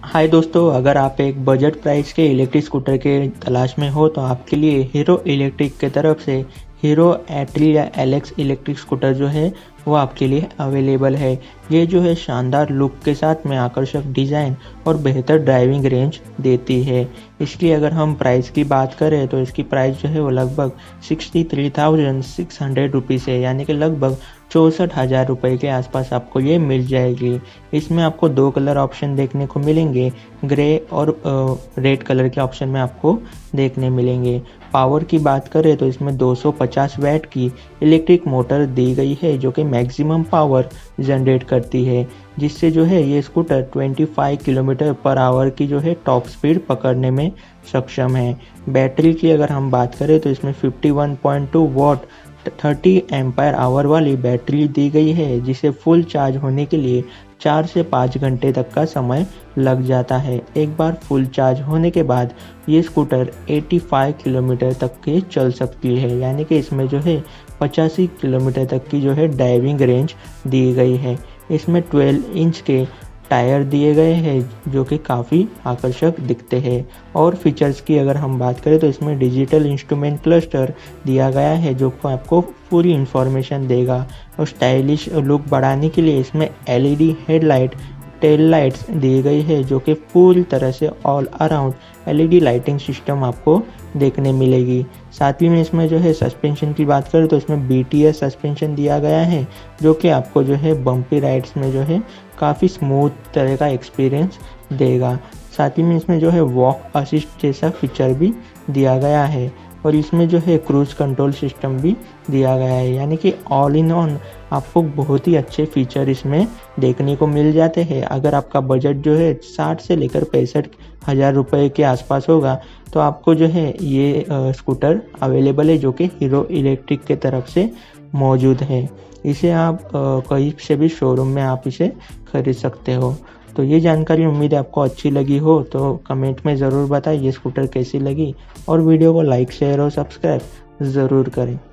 हाय दोस्तों, अगर आप एक बजट प्राइस के इलेक्ट्रिक स्कूटर के तलाश में हो तो आपके लिए हीरो इलेक्ट्रिक के तरफ से हीरो एट्री या एलेक्स इलेक्ट्रिक स्कूटर जो है वो आपके लिए अवेलेबल है। ये जो है शानदार लुक के साथ में आकर्षक डिज़ाइन और बेहतर ड्राइविंग रेंज देती है। इसकी अगर हम प्राइस की बात करें तो इसकी प्राइस जो है वो लगभग 63,600 रुपीज़ है, यानी कि लगभग 64,000 रुपये के आसपास आपको ये मिल जाएगी। इसमें आपको दो कलर ऑप्शन देखने को मिलेंगे, ग्रे और रेड कलर के ऑप्शन में आपको देखने मिलेंगे। पावर की बात करें तो इसमें 250 वैट की इलेक्ट्रिक मोटर दी गई है जो कि मैक्सिमम पावर जनरेट करती है, जिससे जो है ये स्कूटर 25 किलोमीटर पर आवर की जो है टॉप स्पीड पकड़ने में सक्षम है। बैटरी की अगर हम बात करें तो इसमें 51.2 वॉट 30 एम्पायर आवर वाली बैटरी दी गई है, जिसे फुल चार्ज होने के लिए 4 से 5 घंटे तक का समय लग जाता है। एक बार फुल चार्ज होने के बाद ये स्कूटर 85 किलोमीटर तक के चल सकती है, यानी कि इसमें जो है 85 किलोमीटर तक की जो है ड्राइविंग रेंज दी गई है। इसमें 12 इंच के टायर दिए गए हैं जो कि काफ़ी आकर्षक दिखते हैं। और फीचर्स की अगर हम बात करें तो इसमें डिजिटल इंस्ट्रूमेंट क्लस्टर दिया गया है जो आपको पूरी इंफॉर्मेशन देगा। और स्टाइलिश लुक बढ़ाने के लिए इसमें एलईडी हेडलाइट टेल लाइट्स दी गई है जो कि पूरी तरह से all around LED lighting system आपको देखने मिलेगी। साथ ही में इसमें जो है सस्पेंशन की बात करें तो इसमें BTS सस्पेंशन दिया गया है जो कि आपको जो है बम्पी राइड्स में जो है काफ़ी स्मूथ तरह का एक्सपीरियंस देगा। साथ ही में इसमें जो है वॉक असिस्ट जैसा फीचर भी दिया गया है और इसमें जो है क्रूज कंट्रोल सिस्टम भी दिया गया है, यानी कि ऑल इन ऑन आपको बहुत ही अच्छे फीचर इसमें देखने को मिल जाते हैं। अगर आपका बजट जो है 60 से लेकर 65,000 रुपये के आसपास होगा तो आपको जो है ये स्कूटर अवेलेबल है जो कि हीरो इलेक्ट्रिक के तरफ से मौजूद है। इसे आप कहीं से भी शोरूम में आप इसे खरीद सकते हो। तो ये जानकारी उम्मीद है आपको अच्छी लगी हो, तो कमेंट में ज़रूर बताइए ये स्कूटर कैसी लगी और वीडियो को लाइक शेयर और सब्सक्राइब ज़रूर करें।